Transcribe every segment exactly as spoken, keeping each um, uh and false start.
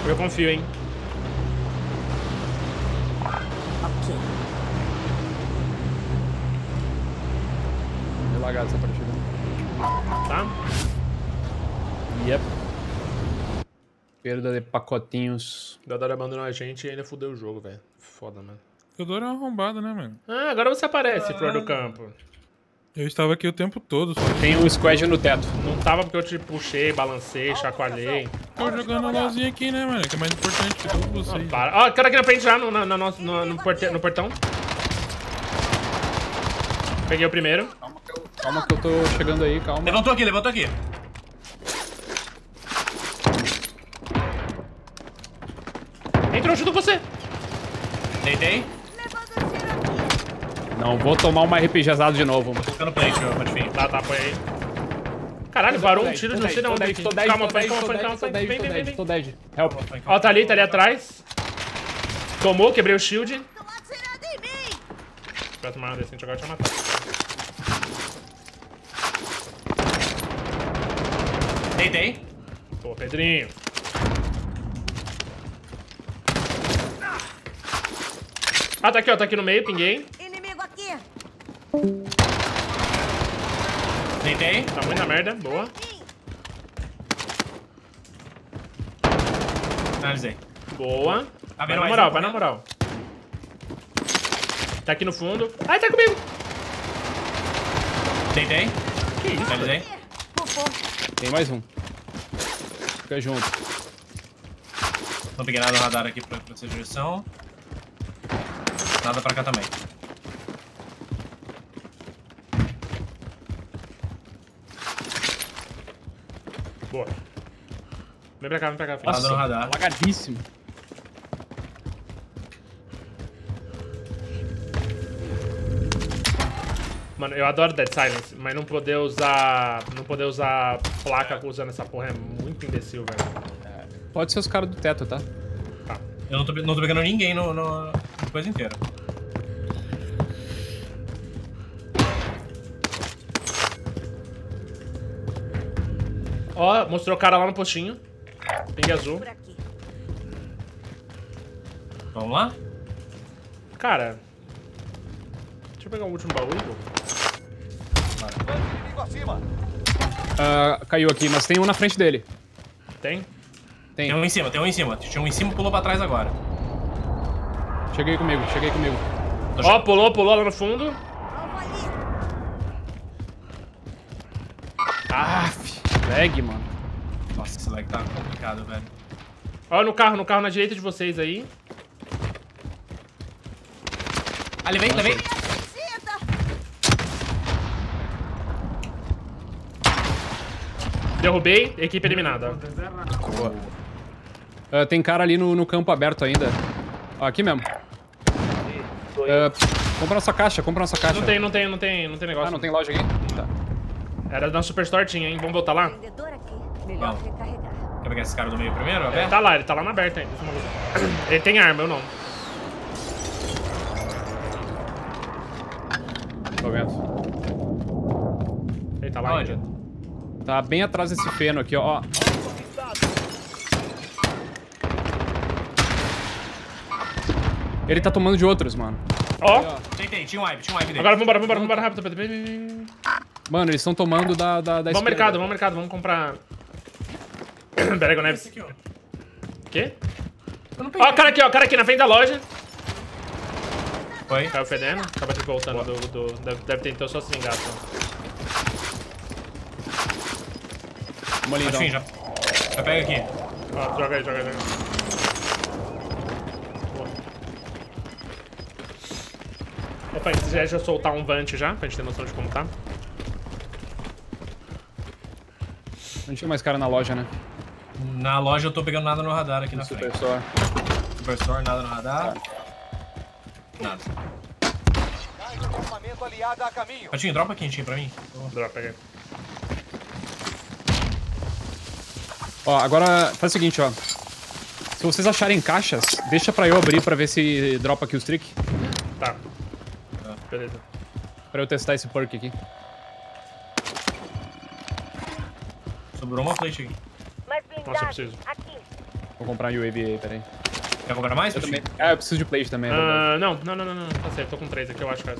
Eu confio, hein. Ok. Deu lagado essa partida. Tá? Yep. Perda de pacotinhos. O Dadora abandonou a gente e ainda fudeu o jogo, velho. Foda, mano. Teodoro é uma arrombada, né, mano? Ah, agora você aparece, flor do campo. Eu estava aqui o tempo todo. Só. Tem um squad no teto. Não tava porque eu te puxei, balancei, chacoalhei. Tô jogando LOLzinho aqui, né, mano? Que é mais importante que todos vocês. Para. Ó, cara aqui na frente já, no, na, na nossa- no, no, porte- no portão. Peguei o primeiro. Calma que, eu, calma que eu tô chegando aí, calma. Levantou aqui, levantou aqui. Entrou junto com você. Deitei. Não vou tomar uma RPGzado de novo. Tô ficando plate, ó, Patifinho. Tá, tá, põe aí. Caralho, parou um dez, tiro tô de não sei de dez, onde tô aqui. dez, tô dez, Calma, tô põe, dez, calma, tô põe, dez, calma, tô põe. dez, Vem, tô vem, vem, dez, vem. tô dez. Help. Ó, tá ali, tá ali atrás. Tomou, quebrei o shield. Se tivesse uma arma decente agora, eu tinha matado. Deitei. Pô, Pedrinho. Ah, tá aqui, ó. Tá aqui no meio, pinguei. Inimigo aqui. Deitei. Tá muito na merda, boa. Finalizei. Boa. Tá Vai vendo na mais moral, um vai na correndo? moral. Tá aqui no fundo. Ai, tá comigo. Deitei. Que isso? Finalizei. Tem mais um. Fica junto. Não peguei nada no radar aqui pra, pra essa direção. Nada pra cá também. Boa. Vem pra cá, vem pra cá, filho. Nada no radar. Lagadíssimo. Mano, eu adoro Dead Silence, mas não poder usar. Não poder usar placa usando essa porra é muito imbecil, velho. Pode ser os caras do teto, tá? Tá. Eu não tô, não tô pegando ninguém no, no, na coisa inteira. Ó, mostrou o cara lá no postinho. Ping azul. Por aqui. Vamos lá? Cara. Deixa eu pegar o último baú, Igor. Ah, caiu aqui, mas tem um na frente dele. Tem? Tem. Tem um em cima, tem um em cima. Tinha um em cima e pulou pra trás agora. Cheguei comigo, cheguei comigo. Ó, pulou, pulou lá no fundo. Alvo ali. Ah, lag, mano. Nossa, esse lag tá complicado, velho. Ó, no carro, no carro na direita de vocês aí. Ah, levei, levei. Derrubei, equipe eliminada. Boa. Ah, tem cara ali no, no campo aberto ainda. Ó, aqui mesmo. Ah, compra nossa caixa, compra nossa caixa. Não tem, não tem, não tem, não tem negócio. Ah, não tem loja aqui? Tá. Era da Superstore, tinha, hein? Vamos voltar lá? Vendedor aqui. Melhor Vamos. recarregar. Quer pegar esse cara do meio primeiro, Ele aberto? tá lá, ele tá lá na aberta ainda. Ele tem arma, eu não. Tô vendo. Ele tá lá Onde? ainda. Tá bem atrás desse feno aqui, ó. Ele tá tomando de outros, mano. Ó, Deitei, tinha um wipe, tinha um wipe dele. agora vambora, vambora, vambora rápido. Pedro. Vem, vem, vem. Mano, eles estão tomando da, da, da Vamos ao esquerda. mercado, vamos ao mercado, vamos comprar. Pera aí, Esse Neves. aqui, ó. Quê? Eu não peguei. Ó, cara aqui, ó, cara aqui na frente da loja. Foi. Caiu fedendo. Acaba de voltando do, do. Deve, deve ter então só se vingar, só. Vamos ali, então. Enfim, já. Já pega aqui. Ó, joga aí, joga aí, joga aí. Boa. Opa, se quiser já soltar um Vant já, pra gente ter noção de como tá. Não tinha mais cara na loja, né? Na loja eu tô pegando nada no radar aqui na frente. Superstore. Superstore, nada no radar. Nada. Equipamento aliado a caminho. Patinho, dropa quentinho pra mim. Droga, peguei. Ó, agora faz o seguinte, ó. Se vocês acharem caixas, deixa pra eu abrir pra ver se dropa aqui os trick. Tá. Beleza. Pra eu testar esse perk aqui. Sobrou uma plate aqui. Mais Nossa, eu blindado. preciso. Aqui. Vou comprar um U A V aí, peraí. Quer comprar mais? Eu Puxinho? também. É, eu preciso de plate também. né? Ah, não, não, não, não, não. Tá certo, tô com três aqui, eu acho que é essa.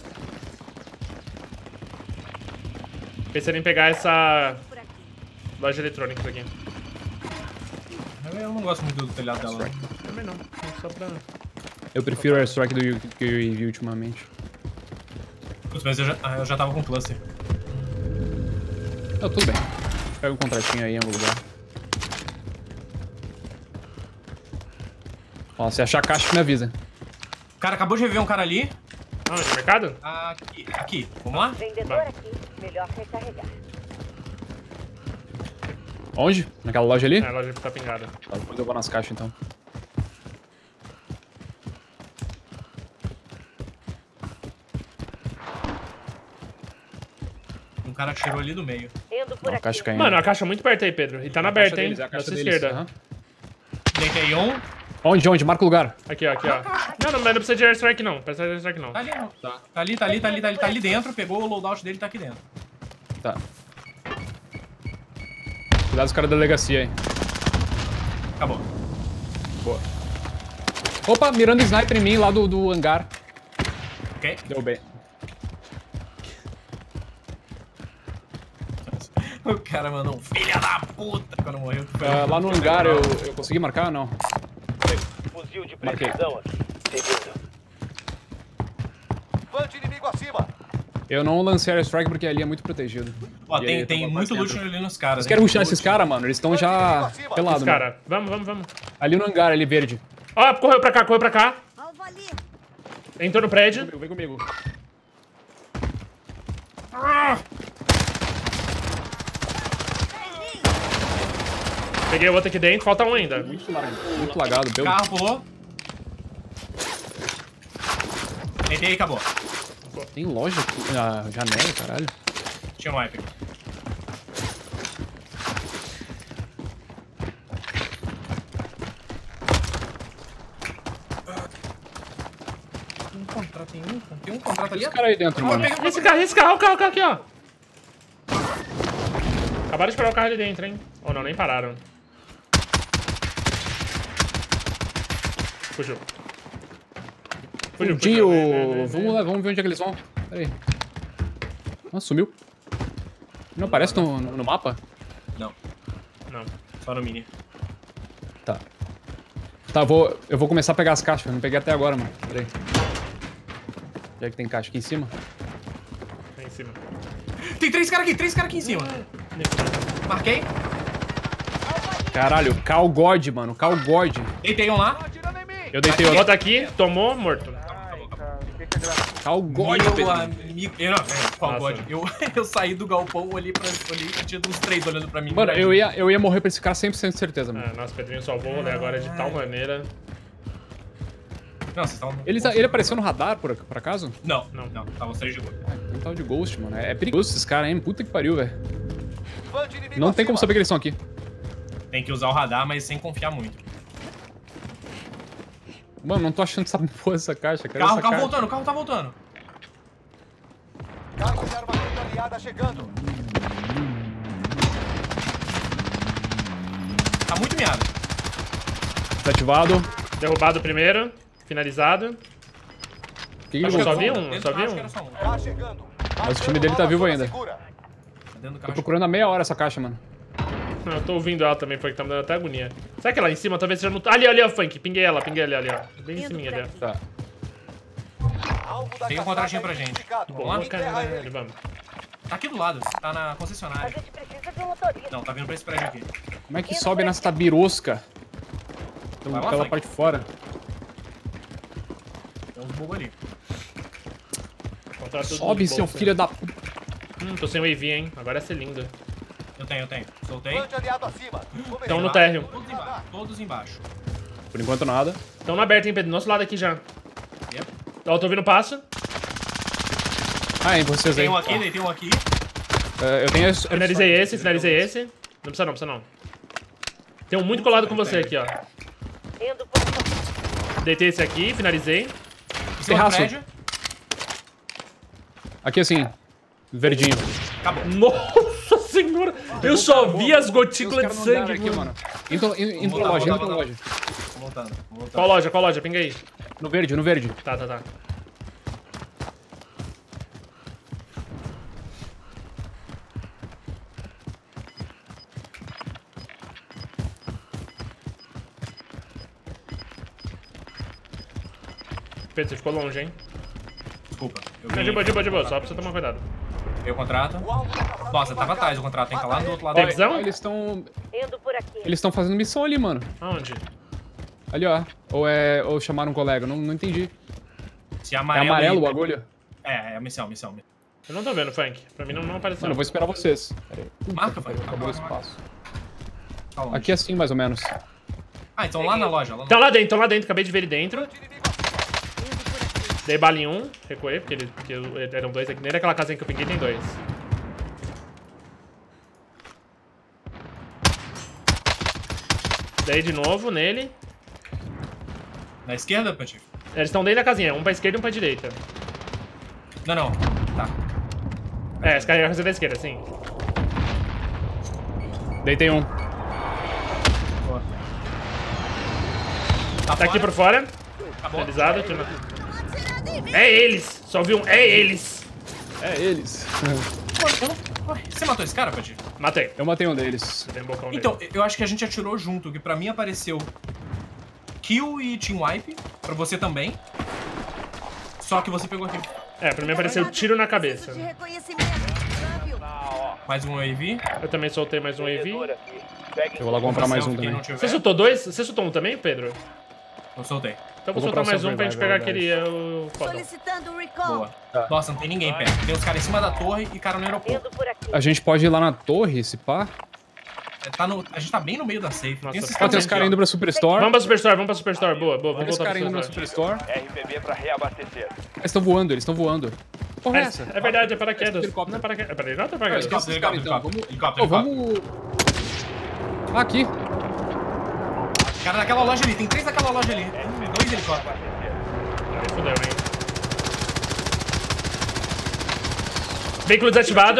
Pensei em pegar essa Por aqui. loja eletrônica aqui. Eu não gosto muito do telhado dela. não. Também não, só pra... Eu prefiro o Airstrike do U- que o U A V ultimamente. Putz, mas eu já, ah, eu já tava com cluster. Não, tudo bem. Pega um contratinho aí em algum lugar. Ó, se achar caixa, me avisa. Cara, acabou de rever um cara ali. Ah, de mercado? Aqui, aqui. Vamos lá? Vendedor Vai. aqui. Melhor recarregar. Onde? Naquela loja ali? É, a loja tá pingada. Tá, depois eu vou nas caixas então. Um cara tirou ali do meio. Indo por Ó, aqui. caixa caindo. Mano, a caixa é muito perto aí, Pedro. E tá na A caixa aberta, hein? deles, é a Na caixa sua deles, esquerda. aham. Deitei um. Onde, onde? Marca o lugar. Aqui, ó, aqui, ó. Não, não, mas não precisa de airstrike, não. Precisa de airstrike, não. Tá ali, não. Tá. Tá ali, tá ali, tá ali, tá ali, tá ali dentro. Pegou o loadout dele e tá aqui dentro. Tá. Cuidado dos caras da delegacia aí. Acabou. Boa. Opa, mirando sniper em mim lá do, do hangar. Ok? Deu bem. O cara mandou um filha da puta quando morreu. Ah, lá no hangar eu, eu consegui marcar ou não? Fuzil de Marquei. precisão aqui. Segundo. Fã de inimigo acima. Eu não lancei airstrike porque ali é muito protegido. Ó, E tem, aí, tem tava muito quase loot dentro. ali nos caras. Vocês querem hein? rushar esses caras, mano? Eles estão já pelados, Os mano. cara. Vamos, vamos, vamos. Ali no hangar, ali verde. Ó, correu pra cá, correu pra cá. Alvo ali. Entrou no prédio. Vem comigo, vem comigo. Peguei o outro aqui dentro, falta um ainda. Muito, lar- muito lagado, meu. Carro pulou. Deitei e acabou. Tem loja aqui na janela, caralho. Tinha um wipe. Um contrato, tem um, tem um contrato ali. Esse cara aí dentro, Ah, mano. pega- Esse carro, esse carro, o carro, o carro aqui, ó. Acabaram de parar o carro ali dentro, hein? Ou não, nem pararam. Fugiu. Fugiu, Fugiu. Vem, vem, vem, Vamos lá, vamos ver onde é que eles vão. Pera aí. Nossa, sumiu. Não aparece no, no, no mapa? Não, Não. só no mini. Tá. Tá, vou, eu vou começar a pegar as caixas. Eu não peguei até agora, mano. Pera aí. Já que tem caixa aqui em cima. Tá em cima. Tem três caras aqui, três caras aqui em cima. Marquei. Caralho, Cal God, mano. Cal God. Deitei um lá. Atirando em mim. Eu deitei outro. Outro aqui, tomou, morto. Cal God, Meu Pedro. amigo. Eu não, é, qual Nossa. God? Eu, eu saí do galpão, olhei pra ali e tinha uns três olhando pra mim. Mano, eu ia, eu ia morrer pra esse cara cem por cento de certeza, mano. Ah, nossa, Pedrinho salvou o rolê agora de tal maneira. Não, vocês estão. Ele, ele apareceu no radar, por, por acaso? Não, Não. não, não. Tava os três de boa. Tem um tal de Ghost, mano. É, é perigoso esses caras, hein? Puta que pariu, velho. Fã de inimigo Não tem como acima. saber que eles estão aqui. Tem que usar o radar, mas sem confiar muito. Mano, não tô achando essa porra dessa caixa, cara. Carro, essa carro caixa. voltando, o carro tá voltando. Caixa de armamento aliada chegando. Tá muito miado. Desativado. Derrubado o primeiro, finalizado. Que que Acho ele que eu só voltou? vi um, Dentro só do vi carro, um. acho que era só um. Tá chegando. Mas o time dele tá vivo ainda. Segura. Tá dentro do Tô carro. procurando há meia hora essa caixa, mano. Não, eu tô ouvindo ela também, foi que tá me dando até agonia. Será que é lá em cima? Talvez seja no... Ali, ali, ó, Funk. Pinguei ela, pinguei ali, ali, ó. Bem em Indo cima por ali, ó. aqui. Tá. Alvo da Tem um caçada contratinho pra gente. identificado. Vamos lá? Boa, cara, vamos. Tá aqui do lado, tá na A concessionária. gente precisa de um motorista. Não, tá vindo pra esse prédio aqui. Como é que sobe nessa birosca? Vai lá, Pela Frank. parte de fora. Tem uns bugos ali. Controla tudo Sobe, de seu bolsa. filho da puta. Hum, tô sem wave, hein? Agora é ser lindo. Eu tenho, eu tenho. Soltei. Fã de aliado acima. Então no Embaixo, térreo. Todos embaixo. Todos embaixo. Por enquanto nada. Estão na aberta, hein, Pedro? Do nosso lado aqui já. Yep. Ó, tô ouvindo passo. Ah, é vocês aí. Tem um aqui, deitei um aqui. É, eu tenho... esse- Finalizei esse, finalizei esse. Não precisa não, precisa não. Tem um muito colado com você aqui, ó. Indo por aqui. Deitei esse aqui, finalizei. Tem um Terraço. prédio. Aqui assim. Verdinho. Acabou. Nossa senhora! Eu só vi as Tem uns gotículas de caras no andar sangue, aqui, mano. mano. Indo, indo, indo pra voltar, loja, indo voltar, pra voltar. loja. Tô voltando, tô voltando. Qual loja? Qual loja? Pinga aí. No verde, no verde. Tá, tá, tá. Pedro, você ficou longe, hein? Desculpa. Eu Não, de boa, de boa, de boa. Só pra você tomar cuidado. Veio o contrato. O alvo da caçada Nossa, foi tava marcado. atrás o contrato, hein? Tá lá do outro lado. Tem da- visão? Ó, eles estão. Indo por aqui. Eles estão fazendo missão ali, mano. Aonde? Ali, ó. Ou é. Ou chamaram um colega, não, não entendi. Se É amarelo. amarelo o e- bagulho? É, é missão, missão. Eu não tô vendo, Funk. Pra mim não, não apareceu. Mano, eu vou esperar vocês. Pera aí. Marca, foi. Acabou o espaço. Tá longe. Aqui assim, mais ou menos. Ah, então lá na loja. Lá na... Então lá dentro, então lá dentro. Acabei de ver ele dentro. Indo por aqui. Dei bala em um. Recuei, porque, ele, porque eu- eram dois aqui. Nem naquela casinha que eu pinguei tem dois. Dei de novo nele. Na esquerda, Patife? Eles estão dentro da casinha. Um pra esquerda e um pra direita. Não, não. Tá. É, eles carregaram a casinha da esquerda, sim. Deitei um. Boa. Tá aqui por fora. Acabou. Finalizado. Tira- É eles! Só vi um. É eles! É eles. Pô, eu não- Ué, Você matou esse cara, Patife? Matei. Eu matei um deles. Tem um bocão dele. Então, eu acho que a gente atirou junto, que pra mim apareceu kill e team wipe, pra você também. Só que você pegou aqui. É, pra mim apareceu tiro na cabeça. De reconhecimento. Câmbio. Mais um A V. Eu também soltei mais um A V. Eu vou lá comprar mais um Quem não também. tiver, Você soltou dois? Você soltou um também, Pedro? eu soltei. Então vou Vou soltar comprar mais o um pra gente Survival, pegar guys. aquele. é, o fodão. Solicitando recall. Boa. Nossa, não tem ninguém perto. Tem os caras em cima da torre e cara no aeroporto. Indo por aqui. A gente pode ir lá na torre, se pá. É, Tá no... A gente tá bem no meio da safe. Nossa, Tem esses Ó, tem os aqui, caras ó. indo pra Superstore. Vamos pra Superstore, vamos pra Superstore. Boa, boa. Olha Vamos os voltar pra caras indo na Superstore. Superstore. R P B pra reabastecer. Eles estão voando, eles estão voando. Que porra é essa? É, é verdade, é paraquedas. Helicóptero. Não é paraquedas. É paraquedas ou Ah, paraquedas? esquece esses caras, então. Helicóptero, Vamos... helicóptero, Pô, helicóptero. vamos... Ah, aqui. Cara, naquela loja ali. Tem três naquela loja ali. Dois helicópteros. Aí fudeu, hein? Veículo desativado.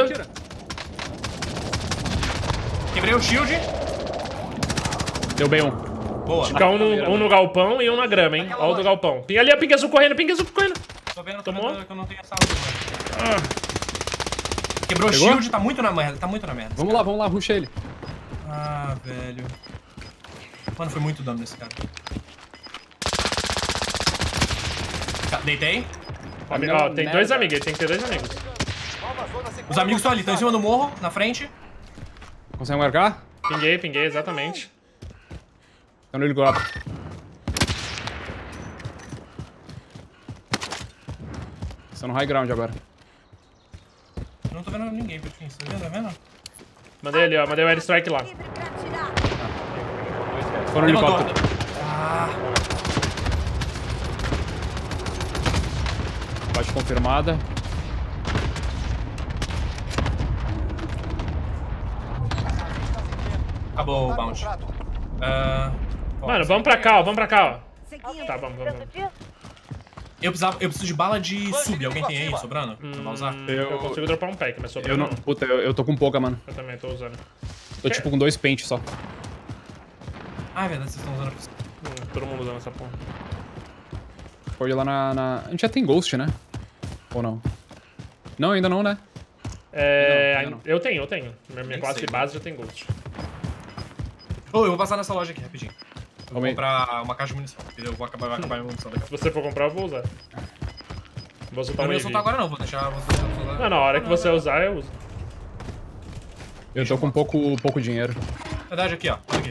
Quebrei o shield. Deu bem um. Boa. Fica um no, um no galpão e um na grama, hein? Ó o do galpão. Pinga ali, a pinga azul correndo, pinga azul correndo. Tô vendo, tô Tomou? vendo que eu não tenho essa arma. Ah, Quebrou o Pegou? shield, tá muito na merda. Tá muito na merda. Vamos lá, vamos lá, ruxa ele. Ah, velho. Mano, foi muito dano nesse cara. Tá, deitei. amigo, ó, tem dois amigos, ele tem que ter dois amigos. Nova zona segura. Os amigos estão ali, estão em cima do morro, na frente. Consegue marcar? Pinguei, pinguei, exatamente. Tá no helicóptero. Estão no high ground agora. Eu não tô vendo ninguém, Petinho. Você tá vendo? Tá vendo? Mandei ali, ó, mandei o airstrike lá. Livre pra atirar. Foram no Levantou. helicóptero. Ah, Bate confirmada. acabou o bounce. Contrato. Ah, ó, Mano, vamos pra cá, ó, vamos pra cá, ó. Seguindo. Tá, vamos, vamos, vamos. Disso? eu, precisava, eu preciso de bala de sub. Alguém tem aí sobrando? Pra usar? Hum, eu consigo dropar um pack, mas sobrou Eu não... não. Puta, eu, eu tô com pouca, mano. Eu também tô usando. Tô tipo com dois pentes só. Ah, é verdade, vocês estão usando. Hum, todo mundo usando essa porra. Pode ir lá na, na... A gente já tem Ghost, né? Ou não? Não, ainda não, né? É, Não, ainda não. eu tenho, eu tenho. Minha, minha Nem classe sei. base já tem Ghost. Ô, eu vou passar nessa loja aqui, rapidinho. Eu vou Calma aí. comprar uma caixa de munição. Eu vou acabar, vai acabar a minha munição daqui a Se pouco. você for comprar, eu vou usar. Vou soltar Eu um não ia A V. soltar agora não, vou deixar você usar. Não, na hora que você usar, eu uso. Eu tô com pouco, pouco dinheiro. Verdade, aqui, ó. Olha aqui.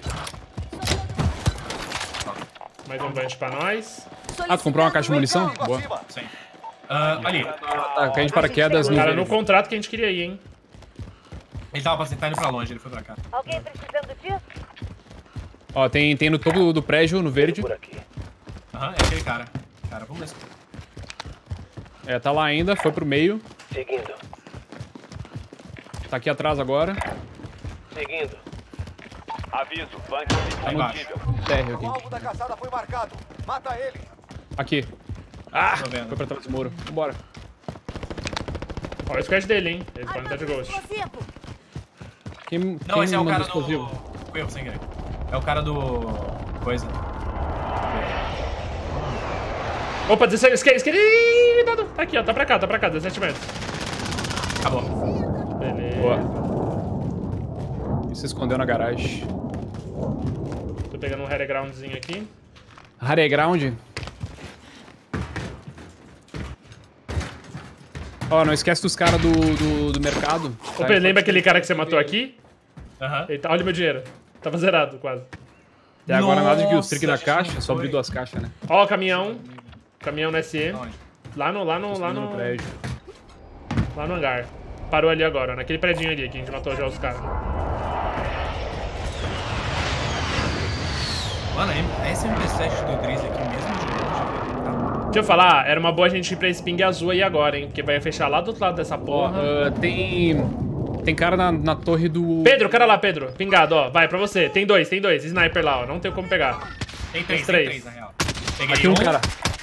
Mais um bunch pra nós. Ah, tu comprou uma caixa de munição? Perigo Boa. acima. Sim. Ah, ali. Tá, caindo de paraquedas no... Cara, no contrato que a gente queria ir, hein? Ele tava passando, tá indo pra longe, ele foi pra cá. Alguém precisando disso? Ó, tem, tem no topo do, do prédio, no verde. Aham, é aquele cara. Cara, vamos nesse. É, tá lá ainda, foi pro meio. Seguindo, Tá aqui atrás agora. seguindo. Aviso, bunker Tá embaixo. disponível. Térreo O aqui. alvo da caçada foi marcado. Mata ele. Aqui. Ah, Tô vendo. foi pra trás do muro. Vambora. Olha o squad dele, hein? Ele pode estar de Ghost. Explosivo. Quem, Não, quem esse é o mandou cara explosivo? do... Foi eu, sem querer. É o cara do... Coisa. Opa, dezessete, esquerda, esquerda. Ih, cuidado. Aqui, ó, tá pra cá, tá pra cá, dezessete metros. Acabou. Beleza. Boa. Ele se escondeu na garagem. Tô pegando um high groundzinho aqui. High ground. Ó, não esquece dos caras do, do, do mercado. Ô, Pedro, lembra aquele cara que você matou aqui? Aham. Ele tá, olha meu dinheiro. Tava zerado, quase. E agora nada de Nossa, kill streak na a gente caixa, não só abrir foi. duas caixas, né? Ó o caminhão. Caminhão no S E. Onde? Lá no, lá no, lá No no, prédio. lá no hangar. Parou ali agora, ó, naquele predinho ali que a gente matou já os caras. Mano, a S M P sete do Drizzly aqui mesmo de longe, velho. Deixa eu falar, era uma boa a gente ir pra esse ping azul aí agora, hein? Porque vai fechar lá do outro lado dessa Ó, porra. ah, tem... Tem cara na, na torre do... Pedro, o cara lá, Pedro. Pingado, ó. Vai pra você. Tem dois, tem dois. Sniper lá, ó. Não tem como pegar. Tem três, Os tem três. três, na real. Peguei Aqui um um, cara.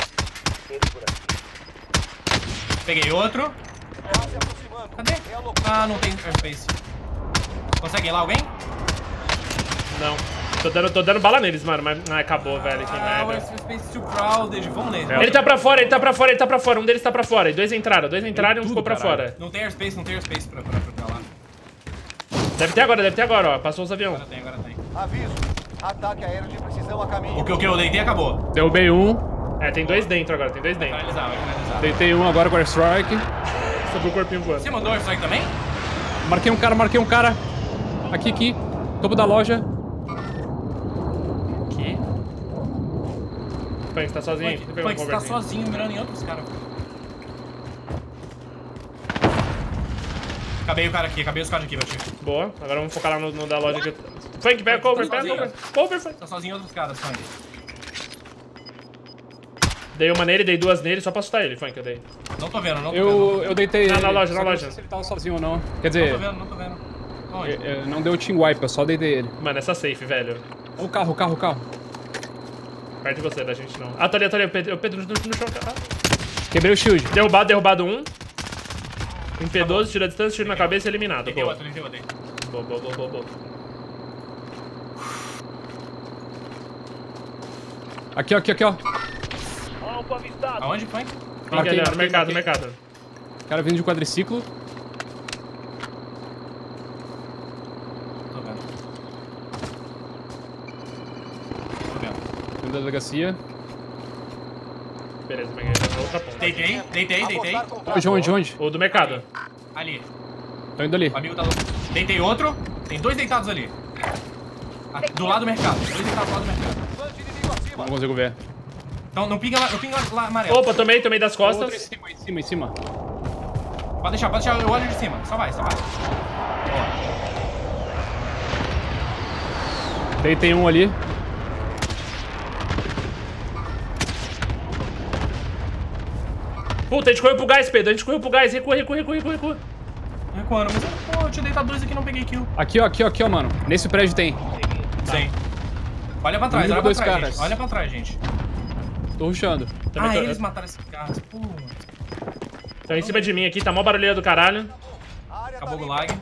peguei outro. Se aproximando. Cadê? Realocando. Ah, não tem airspace. Consegue ir lá alguém? Não. Tô dando, tô dando bala neles, mano. Mas ah, acabou, velho. Que Ah, o merda. airspace too crowded. Vamos nele. Ele tá pra fora, ele tá pra fora, ele tá pra fora. Um deles tá pra fora. E dois entraram. Dois entraram e um tudo, ficou pra caralho. fora. Não tem airspace, não tem airspace pra, pra, pra lá. Deve ter agora, deve ter agora, ó. Passou os aviões. Agora tem, agora tem. Aviso. Ataque aéreo de precisão a caminho. O que, o que eu deitei acabou. Derrubei um. É, tem dois dentro agora, tem dois Vai dentro. finalizar, vai finalizar. Deitei um agora com airstrike. Sobre o corpinho voando. Você mandou airstrike também? Marquei um cara, marquei um cara. Aqui, aqui. Topo da loja. Aqui. Punk, você tá sozinho aí? Deixa eu pegar um Punk, você tá coverzinho. sozinho mirando em outros caras. Acabei o cara aqui, acabei os caras aqui, meu tio. Boa. Agora vamos focar lá no, no da loja aqui. Funk, pega cover, pega cover. Cover, Funk. Tá sozinho em outros caras, Funk. Dei uma nele, dei duas nele, só pra assustar ele, Funk, eu dei. Não tô vendo, não tô vendo. Eu, eu deitei Na- na ele, loja, só na que eu loja. Não sei se ele tava sozinho ou não. Quer Não tô dizer, vendo, não tô vendo. Onde? eu- eu não deu team wipe, eu só deitei ele. Mano, essa safe, velho. Ó o carro, o carro, o carro. Perto de você, da gente não. Ah, tá ali, tá ali. O Pedro, o Pedro no, no chão. Ah. Quebrei o shield. Derrubado, derrubado um. Em P doze, tira a distância, tiro na cabeça e eliminado. Deitei Boa. outro, deitei outro. Boa, boa, boa, boa, boa. Aqui, ó, aqui, aqui, ó. Alvo avistado. Aonde, Funk? Fica Marquei, ali, ó, no marquei, mercado, no marquei. mercado. Cara vindo de quadriciclo. Tô vendo. Tô vendo. Vindo da delegacia. Beleza, peguei na outra ponta. Deitei, deitei, deitei. Apostar contato. Onde, onde, onde? O do mercado. Ali. Tô indo ali. O amigo tá louco. Deitei outro. Tem dois deitados ali. Aqui, do lado do mercado. Dois deitados do lado do mercado. Bande inimigo acima. Não consigo ver. Então não pinga lá, não pinga lá amarelo. Opa, tomei, tomei das Outro em costas. cima, em cima, em cima. Pode deixar, pode deixar, eu olho de cima. Só vai, só vai. Deitei um ali. Puta, a gente correu pro gás, Pedro. A gente correu pro gás. Recua, recua, recua, recua, recua. Recuando, mas eu, pô, eu tinha deitado dois aqui e não peguei kill. Aqui, ó, aqui, ó, aqui, ó, mano. Nesse prédio tem. Sim. Olha pra trás, Comigo olha pra dois trás, caras. gente. Olha pra trás, gente. Tô rushando. Também Ah, tô- eles mataram esses caras. Pô. Estão em cima de mim aqui, tá mó barulheira do caralho. A área tá Acabou o limpa. lag.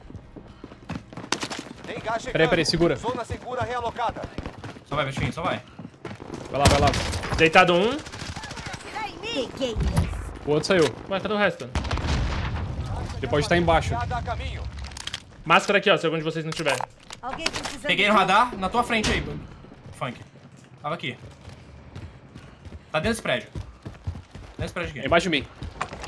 Tem gás chegando. Peraí, peraí, segura. Zona segura realocada. Só vai, Vestinho, só vai. Vai lá, vai lá. Deitado um. Atirar em mim. Peguei eles. O outro saiu. Ué, cadê o resto? Ele pode estar embaixo. Cada a caminho. Máscara aqui, ó, se algum de vocês não tiver. Alguém precisando Peguei de no radar, na tua frente aí, Funk. Tava aqui. Tá dentro desse prédio. Dentro desse prédio É aqui. embaixo de mim.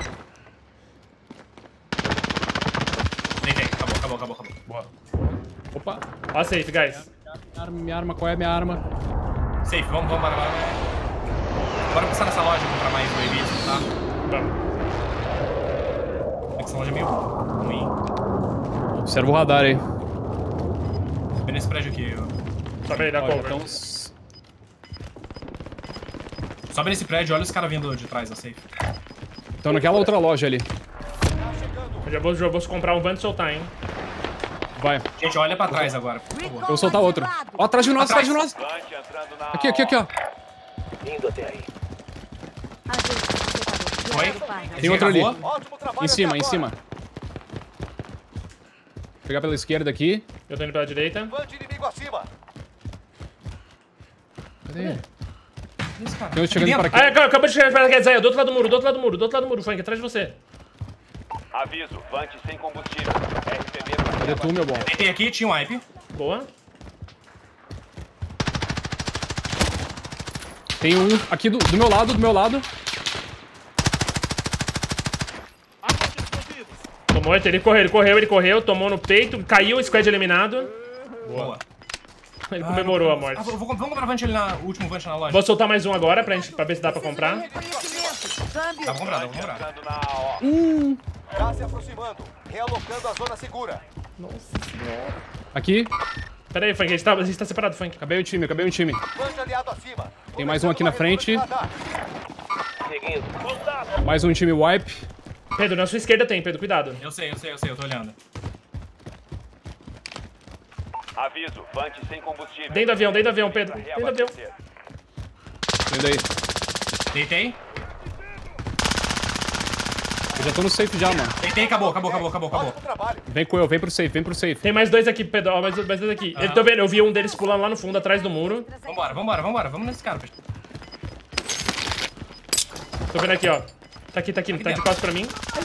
Deitei, acabou, acabou, acabou, acabou. Boa. Opa. Ó a safe, guys. Minha arma, minha arma, qual é a minha arma? Safe, vamos, vamos, bora, bora. Bora passar nessa loja e comprar mais waves, tá? Vamos. É que essa loja é meio ruim. Observa o radar aí. Vem nesse prédio aqui. Eu... Sobe aí, dá Olha, cover. então os- Sobe nesse prédio, olha os caras vindo de trás da safe. Estão naquela outra loja ali. Eu já vou, já vou comprar um van e soltar, hein. Vai. Gente, olha pra trás agora, por favor. Eu vou soltar outro. Ó, atrás de nós, atrás de nós. Bande entrando na Aqui, aqui, aqui, ó. Indo até aí. Foi? Tem outro ali. Acabou? Ótimo trabalho Em cima, até em agora. cima. Vou pegar pela esquerda aqui. Eu tô indo pela direita. Bande inimigo acima. Cadê? Esse cara. Tem outro chegando Aqui para dentro. aqui. Ah, acabou de chegar pra Zé, do outro lado do muro, do outro lado do muro, do outro lado do muro, Funk, atrás de você. Aviso, Vante sem combustível. R P B para Cadê tu, meu bom? Tem aqui, tinha um wipe. Boa. Tem um aqui do, do meu lado, do meu lado. Tomou, ele correu, ele correu, ele correu, tomou no peito, caiu, squad eliminado. Boa. Ele comemorou a Ah, morte. vou, vamos comprar vante ali na o último vante na loja. Vou soltar mais um agora pra, gente, pra ver se dá pra comprar. Reconhecimento. Câmbio. Dá pra comprar, dá pra comprar. entrando na ó. Hum. Já se aproximando. Realocando a zona segura. Aqui. Pera aí, Funk, a gente tá, a gente tá separado, Funk. Acabei o time, acabei o time. Vante aliado acima. Tem mais um aqui na frente. Seguindo. Contato. Mais um time wipe. Pedro, na sua esquerda tem, Pedro, cuidado. Eu sei, eu sei, eu sei, eu tô olhando. Aviso, Vante sem combustível. Dentro do avião, dentro do avião, Pedro. Dentro do avião. Vem daí. Deitei. Eu já tô no safe já, mano. Deitei, acabou, acabou, acabou, acabou, acabou. Ótimo trabalho. Vem com eu, vem pro safe, vem pro safe. Tem mais dois aqui, Pedro, ó, mais, mais dois aqui. Eu tô vendo, eu vi um deles pulando lá no fundo, atrás do muro. Vambora, vambora, vambora. Vamos nesse cara, pessoal. Tô vendo aqui, ó. Tá aqui, tá aqui, tá de costas pra mim.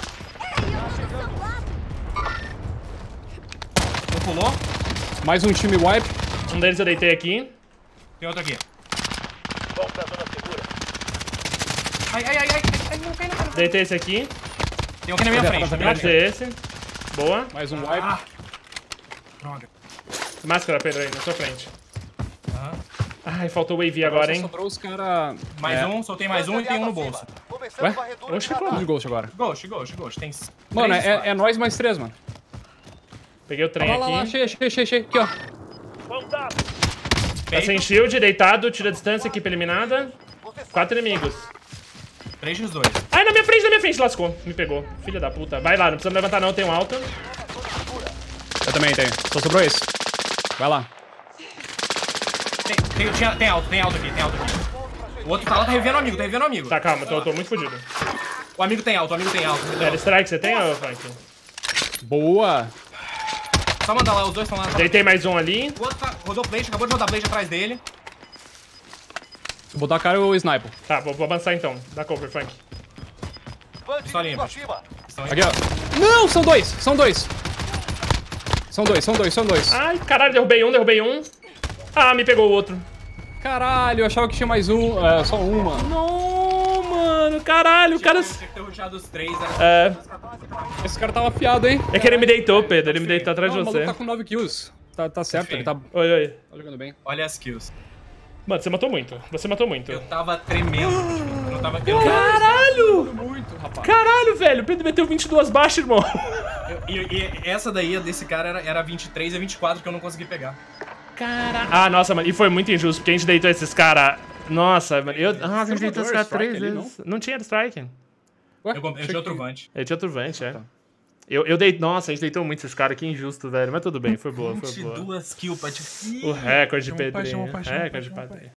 Um pulou. Mais um time wipe. Um deles eu deitei aqui. Tem outro aqui. Vamos pra zona segura. Ai, ai, ai, ai. Ai, não cai, não cai, não cai. Deitei esse aqui. Tem um aqui na minha Cadê? frente. Tá na minha Pode frente. ser esse. Boa. Mais um wipe. Ah. Droga. Máscara, Pedro, aí, na sua frente. Aham. Ai, faltou o A V agora, Só hein. sobrou os caras. Mais é. um, soltei mais um e tem um no bolso. Começando Ué? varredura Oxe, de que radar. de ghost agora. Ghost, ghost, ghost. Tem Mano, três é, é nós mais três, mano. Peguei o trem Lá, lá, lá, aqui. achei, achei, achei, achei. Aqui, ó. Contato. Tá sem shield, deitado, tira a distância, equipe eliminada. Quatro inimigos. três x dois. Ai, na minha frente, na minha frente, lascou. Me pegou. Filha da puta. Vai lá, não precisa me levantar não, tem um alto. Eu também tenho. Só sobrou esse. Vai lá. Tem, tem, tinha- tem alto, tem alto aqui, tem alto aqui. O outro tá lá, tá revendo o amigo, tá revendo o amigo. Tá, calma, tô, tô muito fudido. O amigo tem alto, o amigo tem alto. Zero strike você tem, ô Frank? Boa. Só mandar lá, os dois estão lá. Deitei mais um ali. O outro tá, rodou plate, acabou de rodar plate atrás dele. Se eu botar a cara, eu sniper. Tá, vou, vou avançar então. Dá cover, Frank. Vante Só limpa. acima. Estão Aqui, ó. Não, são dois, são dois. São dois, são dois, são dois. Ai, caralho, derrubei um, derrubei um. Ah, me pegou o outro. Caralho, eu achava que tinha mais um. É, só um, mano. Não, mano, caralho, o cara... Tinha que ter rushado os três, era... É, Esse cara tava afiado, hein? é que ele me deitou, Pedro, ele me deitou atrás Não, de o você. maluco tá com nove kills. Tá, tá certo, Enfim. ele tá, Oi, oi. tá jogando bem. Olha as kills. Mano, você matou muito, você matou muito. Eu tava tremendo. tipo, eu não tava... Eu, Caralho! Muito, rapaz. Caralho, velho, o Pedro meteu vinte e duas baixas, irmão. eu- e, e essa daí, desse cara, era, era vinte e três e vinte e quatro que eu não consegui pegar. Caralho. Ah, nossa, mano, e foi muito injusto, porque a gente deitou esses caras... Nossa, mano, eu... Ah, a gente Você não deitou esses botou caras strike três ali, vezes. Não tinha strike. Ué, Eu, eu achei tinha outro que- vante. Eu tinha outro vante, é. Eu, eu dei... Nossa, a gente deitou muito esses caras, que injusto, velho. Mas tudo bem, foi boa, foi vinte e boa. duas kills, Pati. O recorde, Chama o pai, Pedrinho. chama o pai, chama o pai, Recorde, chama o pai. Pedrinho.